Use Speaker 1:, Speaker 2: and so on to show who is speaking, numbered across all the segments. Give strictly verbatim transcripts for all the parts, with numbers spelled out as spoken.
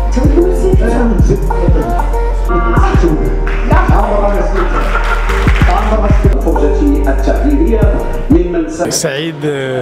Speaker 1: سعيد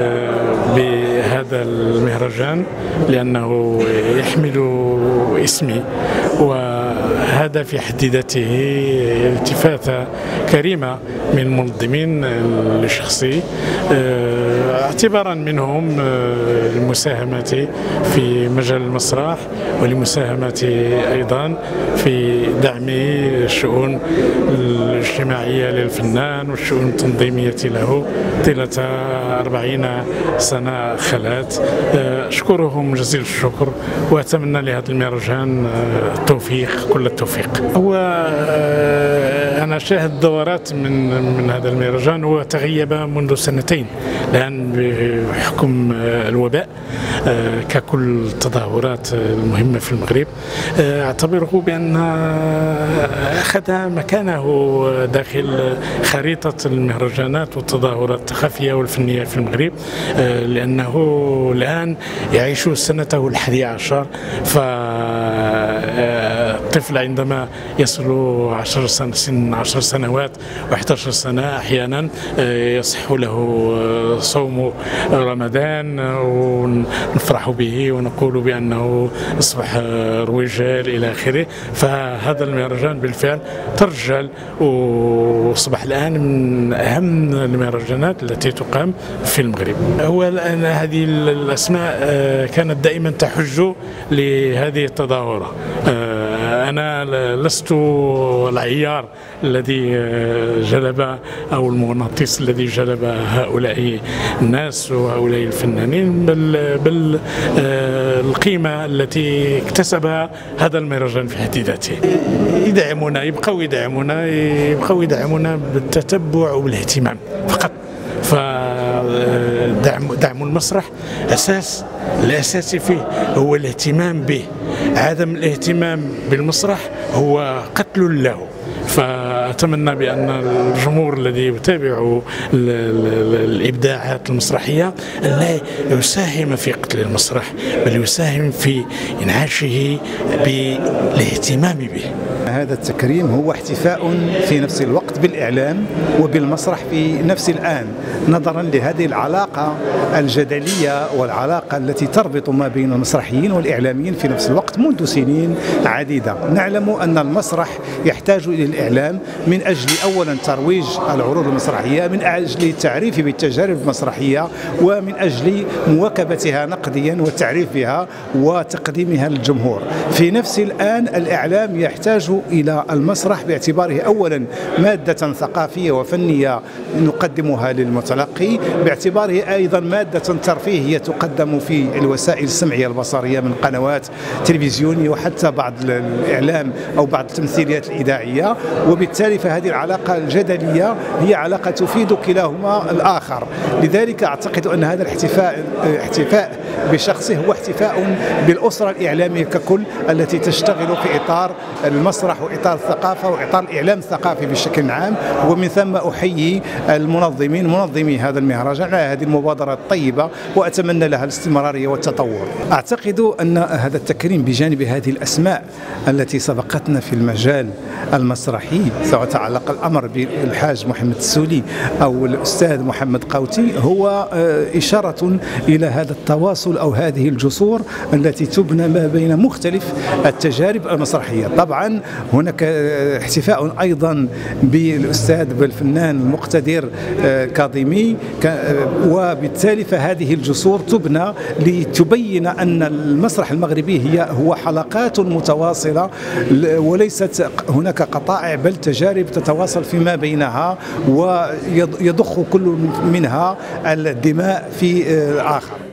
Speaker 1: بهذا المهرجان لأنه يحمل اسمي، وهذا في حد ذاته التفاتة كريمة من المنظمين لشخصي، اعتبارا منهم لمساهمتي في مجال المسرح ولمساهمتي أيضا في دعم الشؤون الاجتماعية للفنان والشؤون التنظيمية له طيلة أربعين سنة خلات. أشكرهم جزيل الشكر وأتمنى لهذا المهرجان التوفيق، كل التوفيق. هو أنا شاهد دورات من من هذا المهرجان، هو تغيب منذ سنتين الآن بحكم الوباء ككل التظاهرات المهمة في المغرب. أعتبره بأن أخذ مكانه داخل خريطة المهرجانات والتظاهرات الثقافية والفنية في المغرب، لأنه الآن يعيش سنته الحادية عشر. فالطفل عندما يصل عشر سن سن عشر سنوات وإحدى عشرة سنة أحيانا يصح له صوم رمضان ونفرح به ونقول بأنه أصبح رويجال إلى آخره. فهذا المهرجان بالفعل ترجل وأصبح الآن من أهم المهرجانات التي تقام في المغرب. هو هذه الأسماء كانت دائما تحج لهذه التظاهرة. أنا لست العيار الذي جلب أو المغناطيس الذي جلب هؤلاء الناس وهؤلاء الفنانين، بل, بل القيمة التي اكتسبها هذا المهرجان في حد ذاته. يدعمونا، يبقوا يدعمونا يبقوا يدعمونا بالتتبع وبالاهتمام فقط. فدعم دعم المسرح أساس، الأساسي فيه هو الاهتمام به. عدم الاهتمام بالمسرح هو قتل له. فأتمنى بأن الجمهور الذي يتابع الإبداعات المسرحية أن لا يساهم في قتل المسرح، بل يساهم في إنعاشه بالاهتمام به.
Speaker 2: هذا التكريم هو احتفاء في نفس الوقت بالإعلام وبالمسرح في نفس الآن، نظرا لهذه العلاقة الجدلية والعلاقة التي تربط ما بين المسرحيين والإعلاميين في نفس الوقت منذ سنين عديدة. نعلم أن المسرح يحتاج إلى الإعلام من أجل أولا ترويج العروض المسرحية، من أجل التعريف بالتجارب المسرحية، ومن أجل مواكبتها نقديا والتعريف بها وتقديمها للجمهور. في نفس الآن الإعلام يحتاج إلى المسرح باعتباره أولا مادة ثقافية وفنية نقدمها للمتلقي، باعتباره أيضا مادة ترفيهية تقدم في الوسائل السمعية البصرية من قنوات تلفزيونية وحتى بعض الإعلام أو بعض التمثيليات الإذاعية. وبالتالي فهذه العلاقة الجدلية هي علاقة تفيد كلاهما الآخر. لذلك أعتقد أن هذا الاحتفاء احتفاء بشخصه هو احتفاء بالأسرة الإعلامية ككل التي تشتغل في إطار المسرح وإطار الثقافة وإطار الإعلام الثقافي بشكل عام. ومن ثم أحيي المنظمين منظمي هذا المهرجان على هذه المبادرة الطيبة، وأتمنى لها الاستمرارية والتطور. أعتقد أن هذا التكريم بجانب هذه الأسماء التي سبقتنا في المجال المسرحي، سواء تعلق الأمر بالحاج محمد السولي أو الأستاذ محمد قوتي، هو إشارة إلى هذا التواصل أو هذه الجسور التي تبنى ما بين مختلف التجارب المسرحية. طبعا هناك احتفاء أيضا بالأستاذ بالفنان المقتدر كاظمي، وبالتالي فهذه الجسور تبنى لتبين أن المسرح المغربي هي هو حلقات متواصلة وليست هناك قطائع، بل تجارب تتواصل فيما بينها ويضخ كل منها الدماء في الآخر.